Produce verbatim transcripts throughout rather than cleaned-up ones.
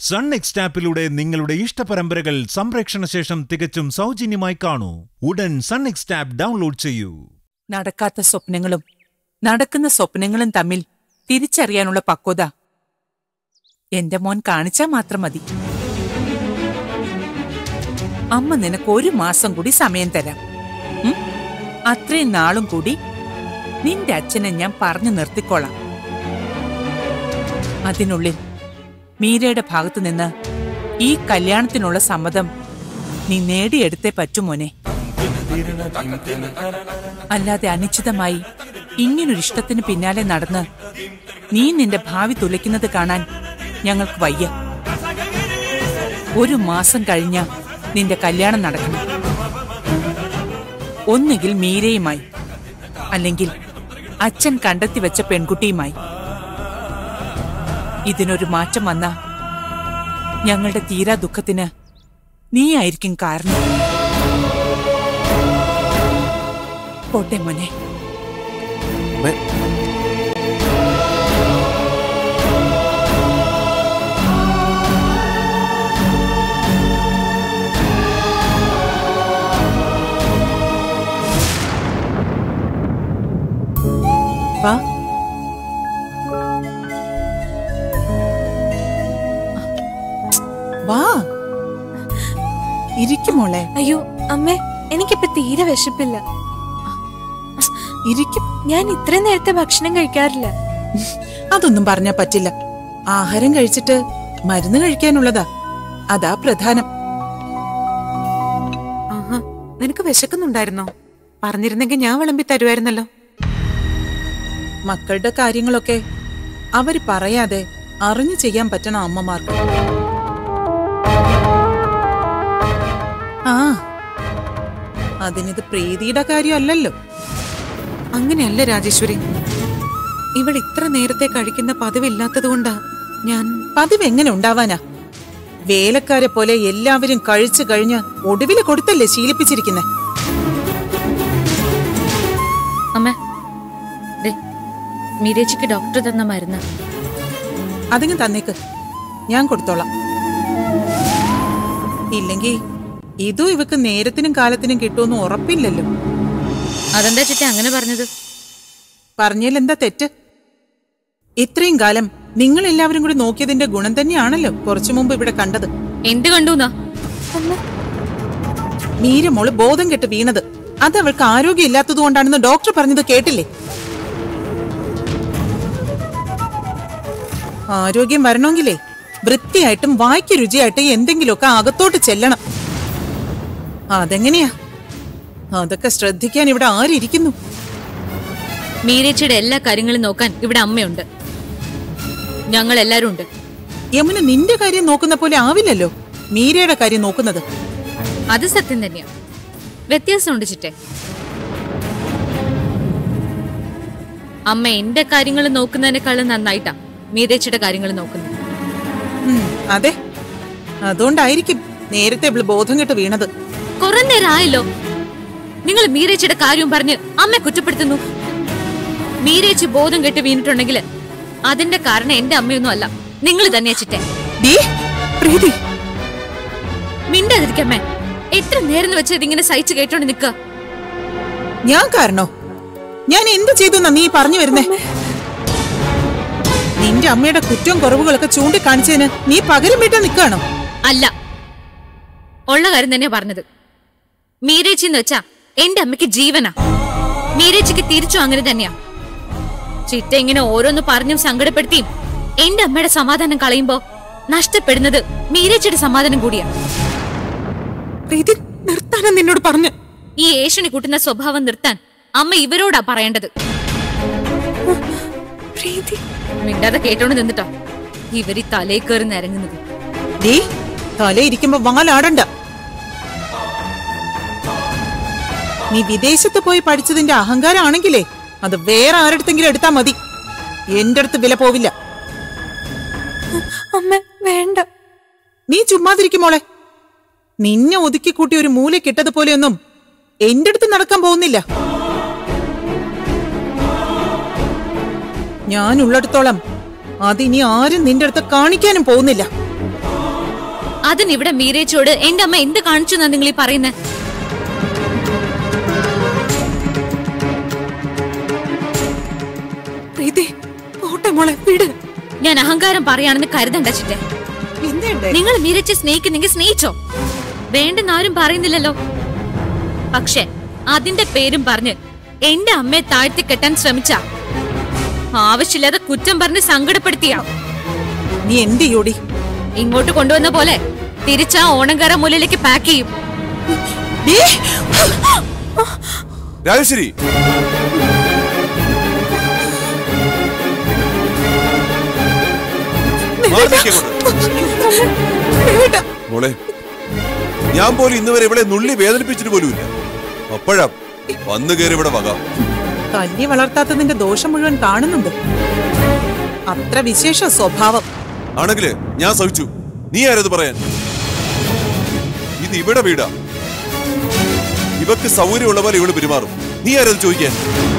Sun next ആപ്പിലൂടെ നിങ്ങളുടെ ഇഷ്ടപരമ്പരകൾ സംപ്രേക്ഷണ ശേഷം തികച്ചും സൗജന്യമായി കാണൂ. ഉടൻ സൺ നെക്സ്റ്റ് ആപ്പ് ഡൗൺലോഡ് ചെയ്യൂ. നടക്കാത്ത സ്വപ്നങ്ങളും നടക്കുന്ന സ്വപ്നങ്ങളും തമ്മിൽ തിരിച്ചറിയാനുള്ള പക്വത എന്റെ മോൻ കാണിച്ചാൽ മാത്രം മതി. അമ്മ നിനക്ക് ഒരു മാസം കൂടി സമയം തരാം. അത്രയും നാളും കൂടി നിന്റെ അച്ഛനെ ഞാൻ പറഞ്ഞു നിർത്തിക്കോളാം. അതിനുള്ളിൽ മീരയുടെ ഭാഗത്തു നിന്ന് ഈ കല്യാണത്തിനുള്ള സമ്മതം നീ നേടിയെടുത്തേ പറ്റുമോനെ. അല്ലാതെ അനിശ്ചിതമായി ഇങ്ങനൊരു ഇഷ്ടത്തിന് പിന്നാലെ നടന്ന് നീ നിന്റെ ഭാവി തുലയ്ക്കുന്നത് കാണാൻ ഞങ്ങൾക്ക് വയ്യ. ഒരു മാസം കഴിഞ്ഞ നിന്റെ കല്യാണം നടക്കണം. ഒന്നുകിൽ മീരയുമായി, അല്ലെങ്കിൽ അച്ഛൻ കണ്ടെത്തി വെച്ച പെൺകുട്ടിയുമായി. ഇതിനൊരു മാറ്റം വന്ന ഞങ്ങളുടെ തീരാ ദുഃഖത്തിന് നീയായിരിക്കും കാരണം. പോട്ടെ മോനെ. വാ. വാ ഇരിക്കും മോളെ. അയ്യോ അമ്മേ, എനിക്കിപ്പോ തീരെ വിശപ്പില്ല. ഇരിക്കും. ഞാൻ ഇത്രയും നേരത്തെ ഭക്ഷണം കഴിക്കാറില്ല. അതൊന്നും പറഞ്ഞാ പറ്റില്ല. ആഹാരം കഴിച്ചിട്ട് മരുന്ന് കഴിക്കാനുള്ളതാ, അതാ പ്രധാനം. ആഹാ, നിനക്ക് വിശക്കുന്നുണ്ടായിരുന്നോ? പറഞ്ഞിരുന്നെങ്കിൽ ഞാൻ വിളമ്പി തരുമായിരുന്നല്ലോ. മക്കളുടെ കാര്യങ്ങളൊക്കെ അവര് പറയാതെ അറിഞ്ഞു ചെയ്യാൻ പറ്റണ അമ്മമാർക്ക്. ആ, അതിനിത് പ്രീതിയുടെ കാര്യമല്ലല്ലോ. അങ്ങനെയല്ല രാജേശ്വരി, ഇവൾ ഇത്ര നേരത്തെ കഴിക്കുന്ന പതിവില്ലാത്തതുകൊണ്ടാ ഞാൻ. പതിവ് എങ്ങനെ ഉണ്ടാവാനാ? വേലക്കാരെ പോലെ എല്ലാവരും കഴിച്ചു കഴിഞ്ഞ് ഒടുവില് കൊടുത്തല്ലേ ശീലിപ്പിച്ചിരിക്കുന്നെ. അമ്മ, മീരേച്ചിക്ക് ഡോക്ടർ തന്ന മരുന്ന് അതിങ്ങ് തന്നേക്ക്, ഞാൻ കൊടുത്തോളാം. ഇല്ലെങ്കി ഇതും ഇവക്ക് നേരത്തിനും കാലത്തിനും കിട്ടുമെന്ന് ഉറപ്പില്ലല്ലോ. അതെന്താ ചേട്ടാ അങ്ങനെ പറഞ്ഞത്? പറഞ്ഞാലെന്താ തെറ്റ്? ഇത്രയും കാലം നിങ്ങൾ എല്ലാവരും കൂടി നോക്കിയതിന്റെ ഗുണം തന്നെയാണല്ലോ കുറച്ചു മുമ്പ് ഇവിടെ കണ്ടത്. എന്ത് കണ്ടുന്നാ? മീരമോള് ബോധം കെട്ട് വീണത് അത് അവൾക്ക് ആരോഗ്യം ഇല്ലാത്തത് കൊണ്ടാണെന്ന് ഡോക്ടർ പറഞ്ഞത് കേട്ടില്ലേ? ആരോഗ്യം വരണമെങ്കിലേ വൃത്തിയായിട്ടും വായ്ക്ക് രുചിയായിട്ടും എന്തെങ്കിലുമൊക്കെ അകത്തോട്ട് ചെല്ലണം. അതെങ്ങനെയാ? അതൊക്കെ ശ്രദ്ധിക്കാൻ ഇവിടെ ആരിയ്ക്കുന്നു? മീരേച്ചിയുടെ എല്ലാ കാര്യങ്ങളും നോക്കാൻ ഇവിടെ അമ്മയുണ്ട്, ഞങ്ങൾ എല്ലാരും ഉണ്ട്. യമുന നിന്റെ കാര്യം നോക്കുന്ന പോലെ ആവില്ലല്ലോ മീരയുടെ കാര്യം നോക്കുന്നത്. അത് സത്യം തന്നെയാ, വ്യത്യാസമുണ്ട് ചിറ്റേ. അമ്മ എന്റെ കാര്യങ്ങൾ നോക്കുന്നതിനേക്കാളും നന്നായിട്ടാ മീരേച്ചിയുടെ കാര്യങ്ങൾ നോക്കുന്നത്. അതെ, അതുകൊണ്ടായിരിക്കും നേരത്തെ ബോധം കെട്ട് വീണത്. കുറെ നേരം ആയല്ലോ നിങ്ങൾ മീരേച്ചിയുടെ കാര്യം പറഞ്ഞ് അമ്മ കുറ്റപ്പെടുത്തുന്നു. മീരേച്ചി ബോധം കെട്ട് വീണിട്ടുണ്ടെങ്കിൽ അതിന്റെ കാരണം എന്റെ അമ്മയൊന്നും അല്ല, നിങ്ങൾ തന്നെയാ ചിറ്റേ. മിണ്ടാതിരിക്കമ്മേ, എത്ര നേരം വെച്ചത് ഇങ്ങനെ സഹിച്ചു കേട്ടോണ്ട് നിക്ക. ഞാൻ കാരണോ? ഞാൻ എന്ത് ചെയ്തു നീ പറഞ്ഞു വരുന്നേ? നിന്റെ അമ്മയുടെ കുറ്റവും കുറവുകളൊക്കെ ചൂണ്ടിക്കാണിച്ചതിന് നീ പകരം വീട്ടാ നിൽക്കാണോ? അല്ല, ഉള്ള കാര്യം തന്നെയാ പറഞ്ഞത്. മീരേച്ചി എന്ന് വെച്ചാ എന്റെ അമ്മയ്ക്ക് ജീവനാ. മീരേച്ചിക്ക് തിരിച്ചു അങ്ങനെ തന്നെയാ. ചിറ്റ ഇങ്ങനെ ഓരോന്ന് പറഞ്ഞും സങ്കടപ്പെടുത്തിയും എന്റെ അമ്മയുടെ സമാധാനം കളയുമ്പോ നഷ്ടപ്പെടുന്നത് മീരേച്ചിയുടെ സമാധാനം കൂടിയാ. നിർത്താനാ നിന്നോട് പറഞ്ഞു. ഈ ഏഷണി കൂട്ടുന്ന സ്വഭാവം നിർത്താൻ അമ്മ ഇവരോടാ പറയേണ്ടത്. മിണ്ടാതെ കേട്ടോണ്ട് നിന്നിട്ടാ ഇവര് തലേ കയറി നിരങ്ങുന്നത്. തലയിരിക്കുമ്പോ വാലാടണ്ട. നീ വിദേശത്ത് പോയി പഠിച്ചതിന്റെ അഹങ്കാരമാണെങ്കിലേ അത് വേറെ ആരടുത്തെങ്കിലും എടുത്താ മതി. എന്റെ അടുത്ത് വില പോവില്ല. അമ്മ വേണ്ട. നീ ചുമ്മാതിരിക്കുമോളെ. നിന്നെ ഒതുക്കിക്കൂട്ടി ഒരു മൂല കിട്ടതുപോലെയൊന്നും എന്റെ അടുത്ത് നടക്കാൻ പോകുന്നില്ല. ഞാൻ ഉള്ളിടത്തോളം അതിനി ആരും നിന്റെ അടുത്ത് കാണിക്കാനും പോകുന്നില്ല. അതിനിവിടെ മീരേച്ചോട് എന്റെ അമ്മ എന്ത് കാണിച്ചു എന്നാ നിങ്ങൾ ഈ പറയുന്നത്? ഞാൻ അഹങ്കാരം പറയാണെന്ന് കരുതണ്ട ചിറ്റെ. നിങ്ങൾ മീരേച്ചെ സ്നേഹിക്കുന്നെങ്കിൽ സ്നേഹിച്ചോ, വേണ്ടെന്ന് ആരും പറയുന്നില്ലല്ലോ. പക്ഷെ അതിന്റെ പേരും പറഞ്ഞ് എന്റെ അമ്മയെ താഴ്ത്തി കെട്ടാൻ ശ്രമിച്ച, ആവശ്യമില്ലാതെ കുറ്റം പറഞ്ഞ് സങ്കടപ്പെടുത്തിയ നീ എന്ത് യോടി ഇങ്ങോട്ട് കൊണ്ടുവന്ന പോലെ തിരിച്ചാ ഓണങ്കാര മൂലയിലേക്ക് പാക്ക് ചെയ്യും. രാജശ്രീ, മോളെ, ഞാൻ പോലും ഇന്നുവരെ ഇവിടെ നുള്ളി വേദനിപ്പിച്ചിട്ട് പോലുമില്ല. അപ്പോഴാ വന്നു കയറി ഇവിടെ വക. തല്ലി വളർത്താത്തതിന്റെ ദോഷം മുഴുവൻ കാണുന്നുണ്ട്. അത്ര വിശേഷ സ്വഭാവം ആണെങ്കില് ഞാൻ സഹിച്ചു. നീ ആരത് പറയാൻ? ഇത് ഇവിടെ വീടാ. ഇവക്ക് സൗകര്യമുള്ള പോലെ ഇവള് പെരുമാറും. നീ ആരത് ചോദിക്കാൻ?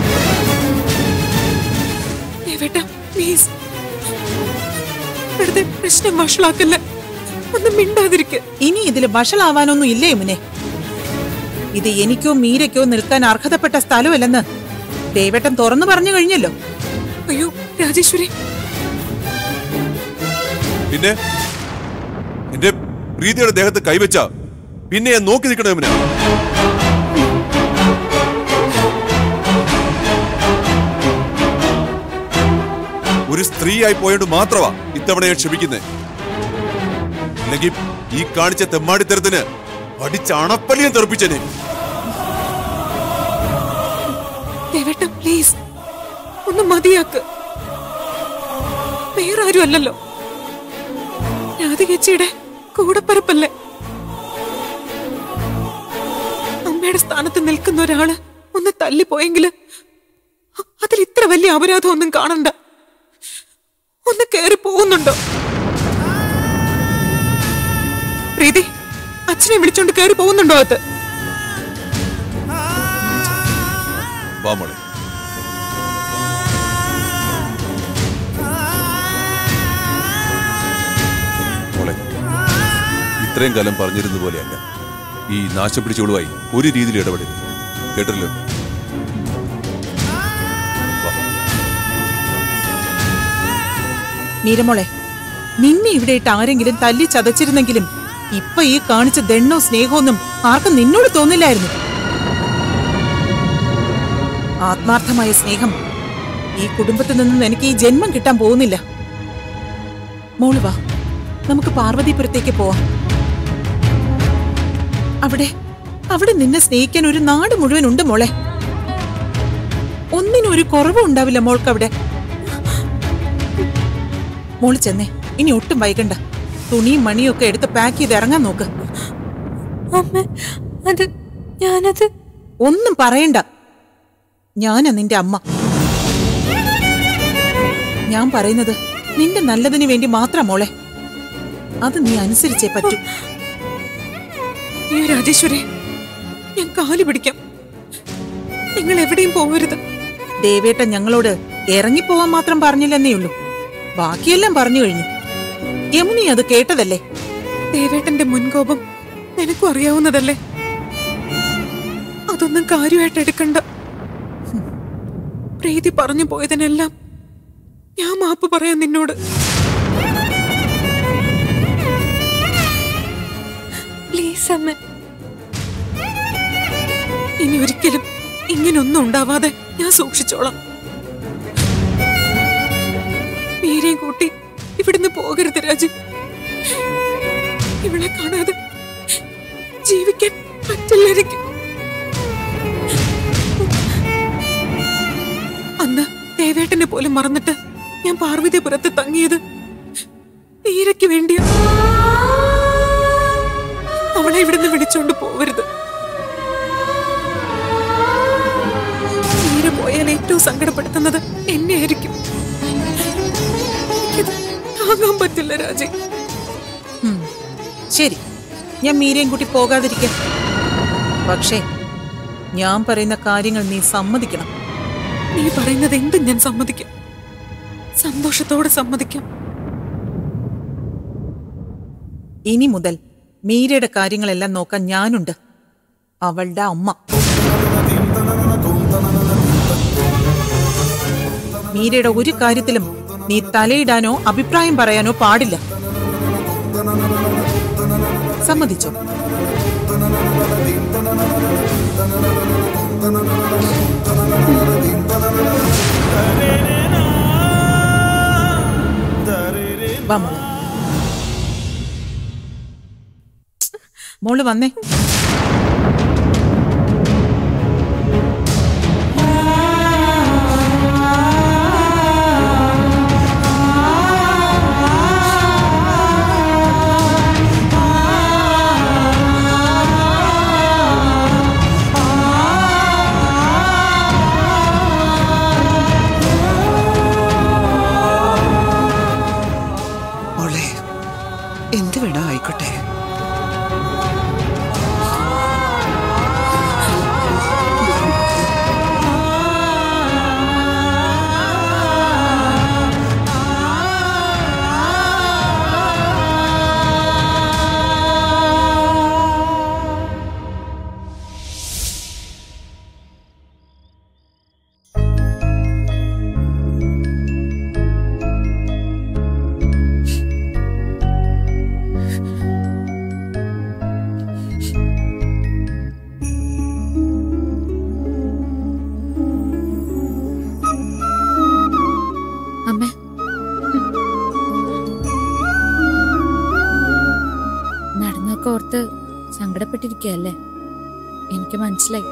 പ്രശ്നം വഷളാക്കല്ല, ഒന്നും മിണ്ടാതിരിക്ക. ഇനി ഇതില് വഷളാവാനൊന്നും ഇല്ലേ മുനെ? ഇത് എനിക്കോ മീരയ്ക്കോ നിൽക്കാൻ അർഹതപ്പെട്ട സ്ഥലമല്ലെന്ന് ദേവേട്ടൻ തുറന്നു പറഞ്ഞു കഴിഞ്ഞല്ലോ. അയ്യോ രാജേശ്വരി, പിന്നെ എന്റെ പ്രീതിയുടെ ദേഹത്ത് കൈവച്ച പിന്നെ ഞാൻ നോക്കി നിൽക്കണേ മുന? ഒരു സ്ത്രീയായി പോയോണ്ട് മാത്രമാ ഇത്തവണ ഞാൻ ക്ഷമിക്കുന്നേ. അല്ലെങ്കിൽ ഈ കാണിച്ച തെമ്മാടിത്തരത്തിന് അടിച്ച അണപ്പല്ലിയും തെറിപ്പിച്ചേനെ. പ്ലീസ് ഒന്ന് മതിയാക്ക്. വേറെ ആരും അല്ലല്ലോ, രാധികച്ചിയുടെ കൂടപ്പറപ്പല്ലേ. അമ്മയുടെ സ്ഥാനത്ത് നിൽക്കുന്ന ഒരാള് ഒന്ന് തല്ലിപ്പോയെങ്കില് അതിൽ ഇത്ര വലിയ അപരാധം ഒന്നും കാണണ്ട. ഒന്ന് കേറി പോകുന്നുണ്ടോ? പ്രീതി, അച്ഛനെ വിളിച്ചോണ്ട് കേറി പോകുന്നുണ്ടോ? അത് ഇത്രയും കാലം പറഞ്ഞിരുന്ന പോലെയല്ല. ഈ നാശം പിടിച്ചോളുവായി ഒരു രീതിയിൽ ഇടപെടരുത്, കേട്ടല്ലോ? മീരമോളെ, നിന്നെ ഇവിടെ ഇട്ട് ആരെങ്കിലും തല്ലി ചതച്ചിരുന്നെങ്കിലും ഇപ്പൊ ഈ കാണിച്ച ദണ്ണോ സ്നേഹമൊന്നും ആർക്കും നിന്നോട് തോന്നില്ലായിരുന്നു. ആത്മാർത്ഥമായ സ്നേഹം ഈ കുടുംബത്തിൽ നിന്നും എനിക്ക് ഈ ജന്മം കിട്ടാൻ പോകുന്നില്ല. മോള് വാ, നമുക്ക് പാർവതിപുരത്തേക്ക് പോവാം. അവിടെ അവിടെ നിന്നെ സ്നേഹിക്കാൻ ഒരു നാട് മുഴുവൻ ഉണ്ട് മോളെ. ഒന്നിനും ഒരു കുറവും ഉണ്ടാവില്ല മോൾക്കവിടെ. മോള് ചെന്നേ, ഇനി ഒട്ടും വൈകണ്ട. തുണിയും മണിയും ഒക്കെ എടുത്ത് പാക്ക് ചെയ്ത് ഇറങ്ങാൻ നോക്ക്. അത് ഞാനത് ഒന്നും പറയണ്ട. ഞാനാ നിന്റെ അമ്മ. ഞാൻ പറയുന്നത് നിന്റെ നല്ലതിന് വേണ്ടി മാത്രം മോളെ. അത് നീ അനുസരിച്ചേ പറ്റൂ. രാജേശ്വരി, ഞാൻ കാല് പിടിക്കാം. നിങ്ങൾ എവിടെയും പോകരുത്. ദേവേട്ടൻ ഞങ്ങളോട് ഇറങ്ങിപ്പോവാൻ മാത്രം പറഞ്ഞില്ലെന്നേ ഉള്ളൂ, ബാക്കിയെല്ലാം പറഞ്ഞു കഴിഞ്ഞു. യമുനി അത് കേട്ടതല്ലേ? ദേവേട്ടന്റെ മുൻകോപം നിനക്കും അറിയാവുന്നതല്ലേ? അതൊന്നും കാര്യമായിട്ട് എടുക്കണ്ട. പ്രീതി പറഞ്ഞു പോയതിനെല്ലാം ഞാൻ മാപ്പ് പറയാം നിന്നോട്. പ്ലീസ് അമ്മ, ഇനി ഒരിക്കലും ഇങ്ങനൊന്നും ഉണ്ടാവാതെ ഞാൻ സൂക്ഷിച്ചോളാം. മീരയും കൂട്ടി ഇവിടുന്ന് പോകരുത് രാജു. ഇവളെ കാണാതെ ജീവിക്കാൻ പറ്റില്ല എനിക്ക്. അന്ന് ദേവേട്ടനെ പോലും മറന്നിട്ട് ഞാൻ പാർവതിപുരത്ത് തങ്ങിയത് മീരയ്ക്ക് വേണ്ടിയാ. അവളെ ഇവിടുന്ന് വിളിച്ചോണ്ട് പോവരുത്. മീര പോയാൽ ഏറ്റവും സങ്കടപ്പെടുത്തുന്നത് എന്നെ ആയിരിക്കും. താങ്ങാൻ പറ്റില്ല രാജി. ശരി, ഞാൻ മീരയും കൂട്ടി പോകാതിരിക്കാം. പക്ഷേ ഞാൻ പറയുന്ന കാര്യങ്ങൾ നീ സമ്മതിക്കണം. നീ പറയുന്നത് എന്തും ഞാൻ സമ്മതിക്കാം, സന്തോഷത്തോടെ സമ്മതിക്കാം. ഇനി മുതൽ മീരയുടെ കാര്യങ്ങളെല്ലാം നോക്കാൻ ഞാനുണ്ട്, അവളുടെ അമ്മ. മീരയുടെ ഒരു കാര്യത്തിലും നീ തലയിടാനോ അഭിപ്രായം പറയാനോ പാടില്ല. സമ്മതിച്ചോ? വാ മോളെ. മോള് വന്നേ. എന്ത് വേണോ ആയിക്കോട്ടെ. ഓർത്ത് സങ്കടപ്പെട്ടിരിക്കുകയല്ലേ? എനിക്ക് മനസ്സിലായി.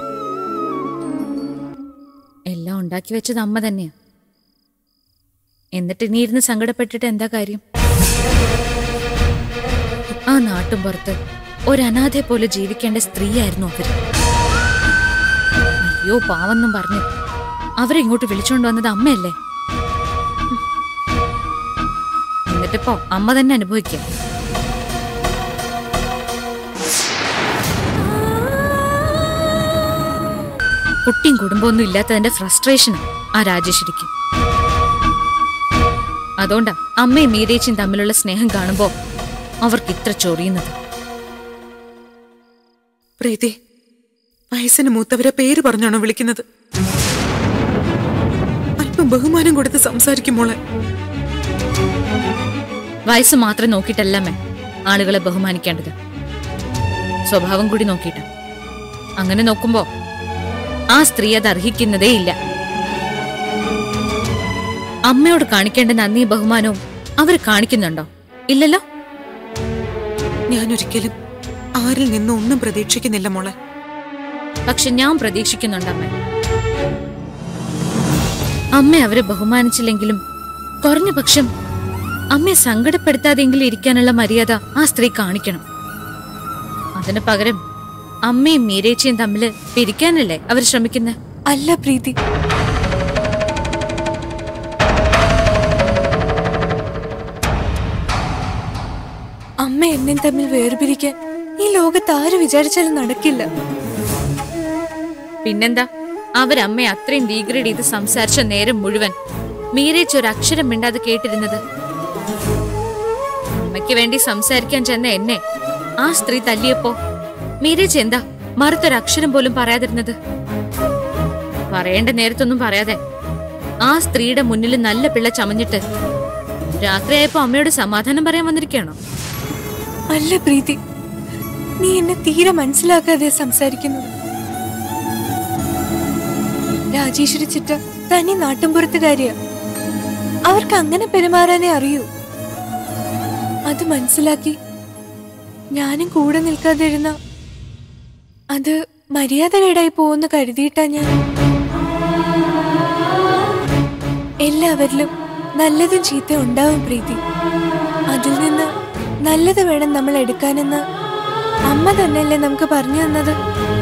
എല്ലാം ഉണ്ടാക്കി വെച്ചത് അമ്മ തന്നെയാ. എന്നിട്ട് ഇനി ഇരുന്ന് സങ്കടപ്പെട്ടിട്ട് എന്താ കാര്യം? ആ നാട്ടും പുറത്ത് ഒരു അനാഥയെ പോലെ ജീവിക്കേണ്ട സ്ത്രീയായിരുന്നു അവര്. അയ്യോ പാവെന്നും പറഞ്ഞു അവരെ ഇങ്ങോട്ട് വിളിച്ചോണ്ട് വന്നത് അമ്മയല്ലേ? എന്നിട്ടിപ്പോ അമ്മ തന്നെ അനുഭവിക്കാം. കുട്ടിയും കുടുംബമൊന്നും ഇല്ലാത്തതിന്റെ ഫ്രസ്ട്രേഷനാ ആ രാജേശ്വരിക്ക്. അതുകൊണ്ടാ അമ്മയും മീരേച്ചിയും തമ്മിലുള്ള സ്നേഹം കാണുമ്പോ അവർക്ക് ഇത്ര ചൊറിയുന്നത്. പ്രീതി, വയസ്സിന് മൂത്തവരെ പേര് പറഞ്ഞാണോ വിളിക്കുന്നത്? അല്പം ബഹുമാനം കൊടുത്ത് സംസാരിക്കും മോളെ. വയസ്സ് മാത്രം നോക്കിയിട്ടല്ലമ്മേ ആളുകളെ ബഹുമാനിക്കേണ്ടത്, സ്വഭാവം കൂടി നോക്കിയിട്ട്. അങ്ങനെ നോക്കുമ്പോ ആ സ്ത്രീ അത് അർഹിക്കുന്നതേ ഇല്ല. അമ്മയോട് കാണിക്കേണ്ട നന്ദി ബഹുമാനവും അവർ കാണിക്കുന്നുണ്ടോ? ഇല്ലല്ലോ. ഞാനൊരിക്കലും ആരിൽ നിന്നും ഒന്നും പ്രതീക്ഷിക്കുന്നില്ല മോളെ. പക്ഷെ ഞാൻ പ്രതീക്ഷിക്കുന്നുണ്ട് അമ്മ. അമ്മ അവരെ ബഹുമാനിച്ചില്ലെങ്കിലും കുറഞ്ഞ പക്ഷം അമ്മയെ സങ്കടപ്പെടുത്താതെങ്കിലും ഇരിക്കാനുള്ള മര്യാദ ആ സ്ത്രീ കാണിക്കണം. അതിന് പകരം അമ്മയും മീരേച്ചിയും തമ്മില് പിരിക്കാനല്ലേ അവർ ശ്രമിക്കുന്നത്? അല്ല പ്രീതി, അമ്മ എന്നെ തമ്മിൽ വേർപിരിക്കാൻ ഈ ലോകത്ത് ആര് വിചാരിച്ചാലും നടക്കില്ല. പിന്നെന്താ, അവരമ്മയെ അത്രയും ഡീഗ്രേഡ് ചെയ്ത് സംസാരിച്ച നേരം മുഴുവൻ മീരേച്ചി ഒരു അക്ഷരം മിണ്ടാതെ കേട്ടിരുന്നത്? അമ്മയ്ക്ക് വേണ്ടി സംസാരിക്കാൻ ചെന്ന എന്നെ ആ സ്ത്രീ തല്ലിയപ്പോ മീരേച്ചി എന്താ മറുത്തൊരക്ഷരം പോലും പറയാതിരുന്നത്? പറയേണ്ട നേരത്തൊന്നും പറയാതെ ആ സ്ത്രീയുടെ മുന്നിൽ നല്ല പിള്ള ചമഞ്ഞിട്ട് രാത്രിയായപ്പോ അമ്മയോട് സമാധാനം പറയാൻ വന്നിരിക്കുകയാണോ? അല്ല പ്രീതി, നീ എന്നെ തീരെ മനസ്സിലാക്കാതെ സംസാരിക്കുന്നത്. രാജേശ്വരി ചിറ്റ തനി നാട്ടുംപുറത്തുകാരിയാ. അവർക്ക് അങ്ങനെ പെരുമാറാനേ അറിയൂ. അത് മനസ്സിലാക്കി ഞാനും കൂടെ നിൽക്കാതിരുന്ന അത് മര്യാദകേടായി പോവെന്ന് കരുതിയിട്ടാ ഞാൻ. എല്ലാവരിലും നല്ലതും ചീത്ത ഉണ്ടാവും പ്രീതി. അതിൽ നിന്ന് നല്ലത് വേണം നമ്മൾ എടുക്കാനെന്ന് അമ്മ തന്നെയല്ലേ നമുക്ക് പറഞ്ഞു തന്നത്.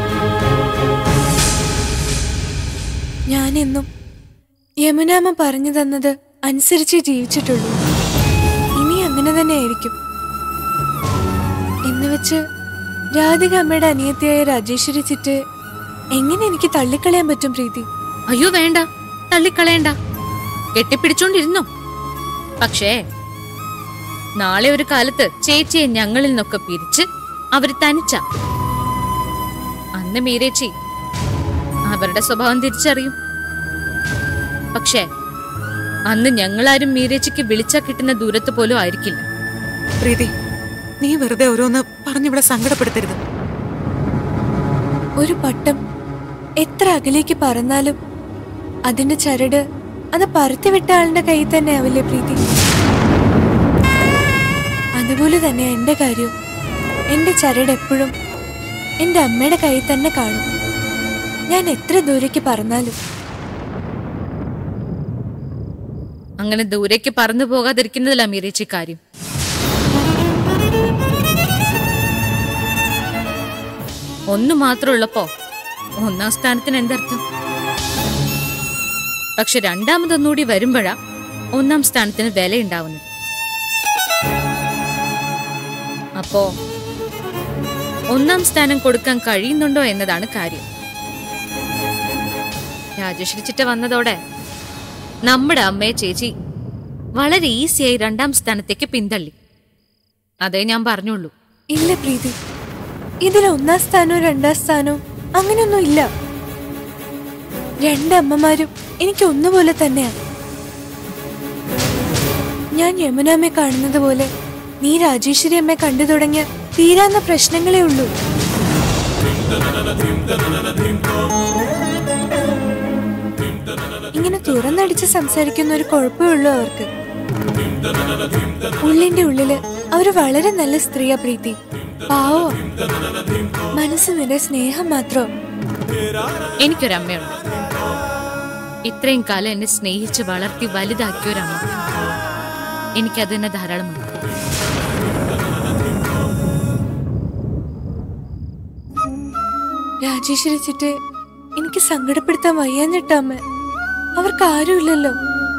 ഞാനെന്നും യമുനാമ്മ പറഞ്ഞു തന്നത് അനുസരിച്ചേ ജീവിച്ചിട്ടുള്ളൂ. ഇനി അങ്ങനെ തന്നെ ആയിരിക്കും. എന്ന് വെച്ച് രാധിക അമ്മയുടെ അനിയത്തിയായ രാജേശ്വരി ചിറ്റ് എങ്ങനെ എനിക്ക് തള്ളിക്കളയാൻ പറ്റും പ്രീതി? അയ്യോ വേണ്ട, തള്ളിക്കളയണ്ട, കെട്ടിപ്പിടിച്ചോണ്ടിരുന്നോ. പക്ഷേ നാളെ ഒരു കാലത്ത് ചേച്ചിയെ ഞങ്ങളിൽ നിന്നൊക്കെ പിരിച്ച് അവര് തനിച്ച. അന്ന് മീരേച്ചി അവരുടെ സ്വഭാവം തിരിച്ചറിയും. പക്ഷേ അന്ന് ഞങ്ങളാരും മീരേച്ചിക്ക് വിളിച്ചാ കിട്ടുന്ന ദൂരത്ത് പോലും ആയിരിക്കില്ല. പ്രീതി, നീ വെറുതെ ഓരോന്ന് പറഞ്ഞിവിടെ സങ്കടപ്പെടുത്തരുത്. ഒരു പട്ടം എത്ര അകലേക്ക് പറന്നാലും അതിന്റെ ചരട് അത് പറത്തിവിട്ട ആളുടെ കയ്യിൽ തന്നെ ആവില്ലേ പ്രീതി? അതുപോലെ തന്നെ എന്റെ കാര്യവും. എന്റെ ചരട് എപ്പോഴും എന്റെ അമ്മയുടെ കയ്യിൽ തന്നെ കാണും, ഞാൻ എത്ര ദൂരേക്ക് പറന്നാലും. അങ്ങനെ ദൂരേക്ക് പറന്നു പോകാതിരിക്കുന്നതില്ല മീരേച്ചി കാര്യം. ഒന്നു മാത്രമുള്ളപ്പോ ഒന്നാം സ്ഥാനത്തിന് എന്തർത്ഥം? പക്ഷെ രണ്ടാമതൊന്നുകൂടി വരുമ്പോഴാ ഒന്നാം സ്ഥാനത്തിന് വിലയുണ്ടാവുന്നത്. അപ്പോ ഒന്നാം സ്ഥാനം കൊടുക്കാൻ കഴിയുന്നുണ്ടോ എന്നതാണ് കാര്യം. രാജേശ്വരി ചിറ്റ വന്നതോടെ നമ്മുടെ അമ്മയെ ചേച്ചി വളരെ ഈസിയായി രണ്ടാം സ്ഥാനത്തേക്ക് പിന്തള്ളി. അതേ ഞാൻ പറഞ്ഞുള്ളൂ. ഇല്ല പ്രീതി, ഇതിൽ ഒന്നാം സ്ഥാനവും രണ്ടാം സ്ഥാനവും അങ്ങനെയൊന്നും ഇല്ല. രണ്ടമ്മമാരും എനിക്ക് ഒന്നുപോലെ തന്നെയാ. ഞാൻ യമുനാമ്മയെ കാണുന്നത് പോലെ നീ രാജേശ്വരി അമ്മയെ കണ്ടു തുടങ്ങിയ തീരാന്ന പ്രശ്നങ്ങളേ ഉള്ളൂ. ഇങ്ങനെ തുറന്നടിച്ച് സംസാരിക്കുന്ന ഒരു കുഴപ്പമേ ഉള്ളൂ അവർക്ക്. ഉള്ളിന്റെ ഉള്ളില് അവര് വളരെ നല്ല സ്ത്രീയാ പ്രീതി. പാവോ, മനസ്സ് നിറയെ സ്നേഹം മാത്രോ. എനിക്കൊരമ്മയുണ്ട്. ഇത്രയും കാലം എന്നെ സ്നേഹിച്ച് വളർത്തി വലുതാക്കിയൊരമ്മ. എനിക്കത് തന്നെ ധാരാളമാണ്. രാജേശ്വരി ചിറ്റെ എനിക്ക് സങ്കടപ്പെടുത്താൻ വയ്യാഞ്ഞിട്ട അമ്മ. അവർക്ക് ആരുമില്ലല്ലോ.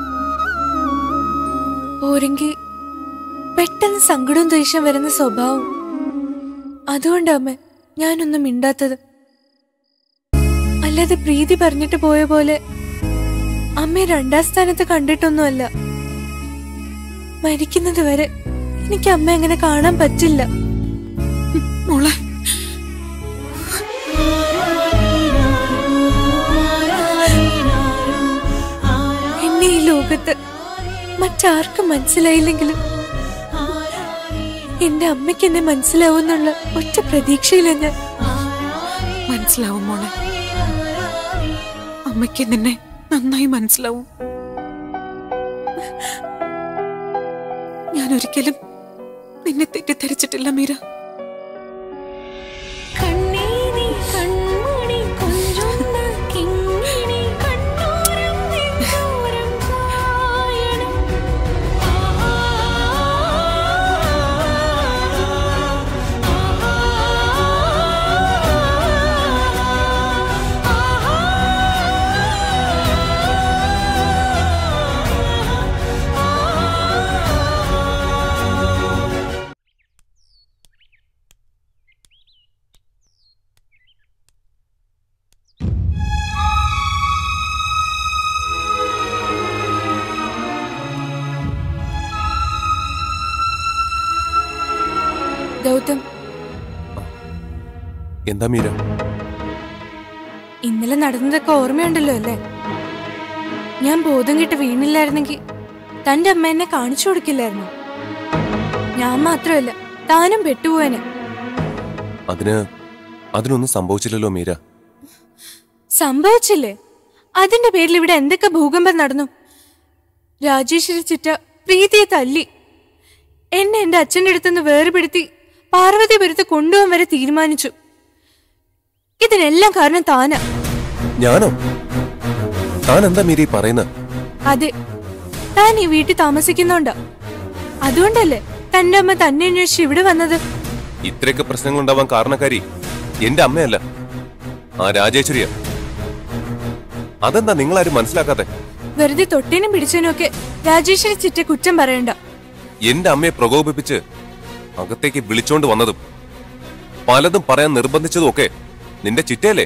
പോരെങ്കിൽ പെട്ടെന്ന് സങ്കടവും ദേഷ്യം വരുന്ന സ്വഭാവം. അതുകൊണ്ടമ്മ ഞാനൊന്നും മിണ്ടാത്തത്. അല്ലാതെ പ്രീതി പറഞ്ഞിട്ട് പോയ പോലെ അമ്മയെ രണ്ടാം സ്ഥാനത്ത് കണ്ടിട്ടൊന്നുമല്ല. മരിക്കുന്നത് വരെ എനിക്ക് അമ്മ അങ്ങനെ കാണാൻ പറ്റില്ല. മോളെ, എന്നെ ഈ ലോകത്ത് മറ്റാർക്കും മനസ്സിലായില്ലെങ്കിലും എന്റെ അമ്മയ്ക്ക് എന്നെ മനസ്സിലാവുന്നുള്ള ഒറ്റ പ്രതീക്ഷയില്ല ഞാൻ. മനസ്സിലാവും മോളെ, അമ്മയ്ക്ക് നിന്നെ നന്നായി മനസ്സിലാവും. ഞാൻ ഒരിക്കലും നിന്നെ തെറ്റിദ്ധരിച്ചിട്ടില്ല മീര. ഗൗതം, എന്താ മീര? ഇന്നലെ നടന്നതൊക്കെ ഓർമ്മയുണ്ടല്ലോ അല്ലേ? ഞാൻ ബോധം കിട്ട് വീണില്ലായിരുന്നെങ്കിൽ തന്റെ അമ്മ എന്നെ കാണിച്ചു കൊടുക്കില്ലായിരുന്നു. ഞാൻ മാത്രമല്ല, താനും പെട്ടുപോയനെ. അതിന് അതിനൊന്നും സംഭവിച്ചില്ലല്ലോ മീര. സംഭവിച്ചില്ലേ? അതിന്റെ പേരിൽ ഇവിടെ എന്തൊക്കെ ഭൂകമ്പം നടന്നു. രാജേശ്വരി ചിറ്റ പ്രീതിയെ തല്ലി. എന്നെ എന്റെ അച്ഛൻ്റെ അടുത്തുനിന്ന് വേർപെടുത്തി പാർവതിപുരത്ത് കൊണ്ടുപോകാൻ വരെ തീരുമാനിച്ചു. ഇതിനെല്ലാം കാരണം താനാ. ഞാനോ? താൻ എന്താ മീര പറയുന്നത്? അതെ, താൻ ഈ വീട്ടിൽ താമസിക്കുന്നോണ്ടാ. അതുകൊണ്ടല്ലേ തന്റെ അമ്മ തന്നെ അന്വേഷിച്ച് ഇവിടെ വന്നത്. ഇത്രയൊക്കെ പ്രശ്നങ്ങൾ ഉണ്ടാവാൻ കാരണക്കാരി എന്റെ അമ്മയല്ല, ആ രാജേശ്വരിയ. അതെന്താ നിങ്ങളാരും മനസ്സിലാക്കാതെ? വെറുതെ തൊട്ടേനും പിടിച്ചതിനും ഒക്കെ രാജേശ്വരി ചിറ്റ കുറ്റം പറയണ്ട. എന്റെ അമ്മയെ പ്രകോപിപ്പിച്ച് അകത്തേക്ക് വിളിച്ചോണ്ട് വന്നതും പലതും പറയാൻ നിർബന്ധിച്ചതും ഒക്കെ നിന്റെ ചിറ്റയല്ലേ?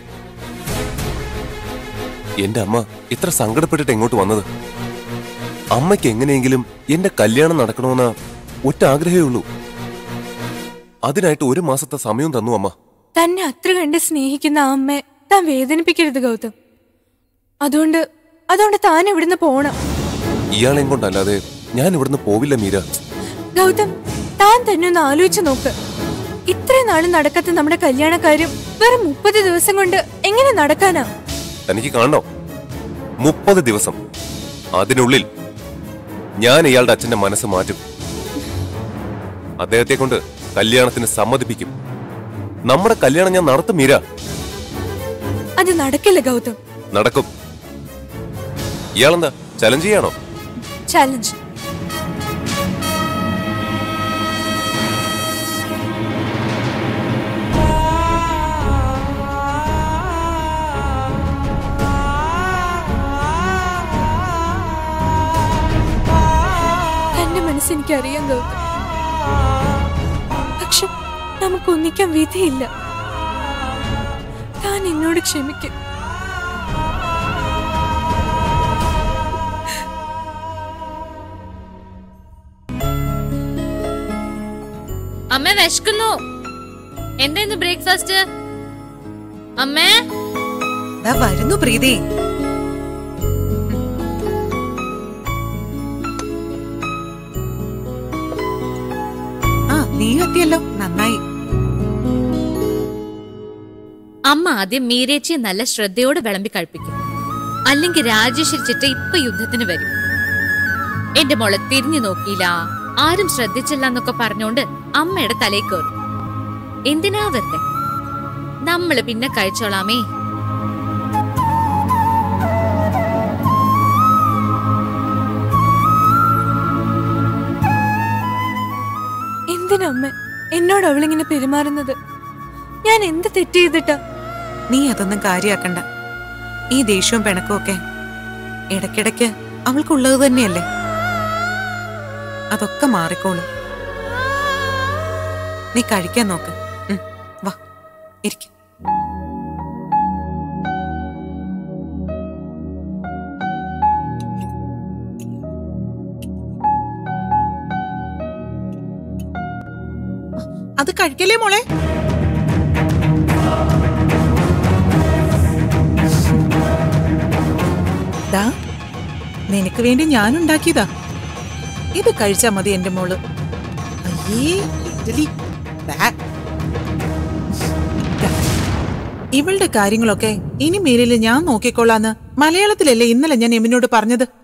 എന്റെ അമ്മ ഇത്ര സങ്കടപ്പെട്ടിട്ട് എങ്ങോട്ട് വന്നത്? അമ്മയ്ക്ക് എങ്ങനെയെങ്കിലും എന്റെ കല്യാണം നടക്കണമെന്ന ഒറ്റ ആഗ്രഹമേ ഉള്ളൂ. അതിനായിട്ട് ഒരു മാസത്തെ സമയം തന്നു അമ്മ. തന്നെ അത്ര കണ്ട് സ്നേഹിക്കുന്ന ആ അമ്മയെ താൻ വേദനിപ്പിക്കരുത് ഗൗതം. അതുകൊണ്ട് അതുകൊണ്ട് താൻ ഇവിടുന്ന് പോണം. ഇയാളെയും കൊണ്ടല്ലാതെ ഞാൻ ഇവിടുന്ന് പോവില്ല മീര. ഗൗതം, താൻ തന്നെ ഒന്ന് ആലോചിച്ച് നോക്ക്. ഇത്രയും നാളും നടക്കാത്ത നമ്മുടെ കല്യാണക്കാര്യം വെറും മുപ്പത് ദിവസം കൊണ്ട് എങ്ങനെ നടക്കാനാ? തനിക്ക് കാണണോ? മുപ്പത് ദിവസം. അതിനുള്ളിൽ ഞാൻ ഇയാളുടെ അച്ഛന്റെ മനസ്സ് മാറ്റും. അദ്ദേഹത്തെ കൊണ്ട് കല്യാണത്തിന് സമ്മതിപ്പിക്കും. നമ്മുടെ കല്യാണം ഞാൻ നടത്തും മീര. അത് നടക്കില്ല ഗൗതം. നടക്കും. ഇയാളെന്താ ചലഞ്ച് ചെയ്യാണോ? ചലഞ്ച്. തന്റെ മനസ്സെനിക്കറിയാം ഗൗതം. പക്ഷെ നമുക്കൊന്നിക്കാൻ വിധിയില്ല. താൻ എന്നോട് ക്ഷമിക്കും. അമ്മ വിശക്കുന്നു. എന്തായിരുന്നു ബ്രേക്ക്ഫാസ്റ്റ്? അമ്മേ വരുന്നു പ്രീതി. ആ നീ എത്തിയല്ലോ, നന്നായി. അമ്മ ആദ്യം മീരേച്ചിയെ നല്ല ശ്രദ്ധയോടെ വിളമ്പി കഴിപ്പിക്കും. അല്ലെങ്കിൽ രാജേശ്വരി ചിറ്റ ഇപ്പൊ യുദ്ധത്തിന് വരും. എന്റെ മോളെ തിരിഞ്ഞു നോക്കിയില്ല, ആരും ശ്രദ്ധിച്ചില്ല എന്നൊക്കെ പറഞ്ഞോണ്ട് അമ്മയുടെ തലയിൽ കയറും. എന്തിനാ വെറുതെ? നമ്മള് പിന്നെ കഴിച്ചോളാമേ. എന്തിനമ്മ എന്നോട് അവളിങ്ങനെ പെരുമാറുന്നത്? ഞാൻ എന്ത് തെറ്റ് ചെയ്തിട്ടാ? നീ അതൊന്നും കാര്യാക്കണ്ട. ഈ ദേഷ്യവും പിണക്കവും ഒക്കെ ഇടയ്ക്കിടയ്ക്ക് അവൾക്കുള്ളത് തന്നെയല്ലേ. അതൊക്കെ മാറിക്കോളും. നീ കഴിക്കാൻ നോക്ക്. വാ ഇരിക്ക. അത് കഴിക്കല്ലേ മോളെ. ദാ നിനക്ക് വേണ്ടി ഞാൻ ഉണ്ടാക്കിയതാ. ഇത് കഴിച്ചാ മതി എന്റെ മോള്. അയ്യേ ഇഡ്ഡലി. ഇവളുടെ കാര്യങ്ങളൊക്കെ ഇനി മേലിൽ ഞാൻ നോക്കിക്കോളാന്ന് മലയാളത്തിലല്ലേ ഇന്നലെ ഞാൻ എമിനോട് പറഞ്ഞത്.